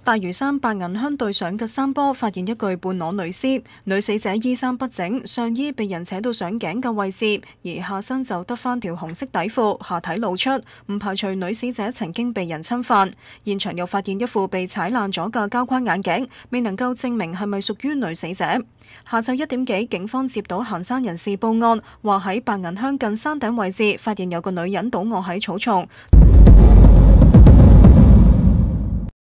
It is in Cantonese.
大嶼山白銀鄉對上嘅山坡發現一具半裸女屍，女死者衣衫不整，上衣被人扯到上頸嘅位置，而下身就得返條紅色底褲，下體露出，唔排除女死者曾經被人侵犯。現場又發現一副被踩爛咗嘅膠框眼鏡，未能夠證明係咪屬於女死者。下晝1點幾，警方接到行山人士報案，話喺白銀鄉近山頂位置發現有個女人倒卧喺草叢。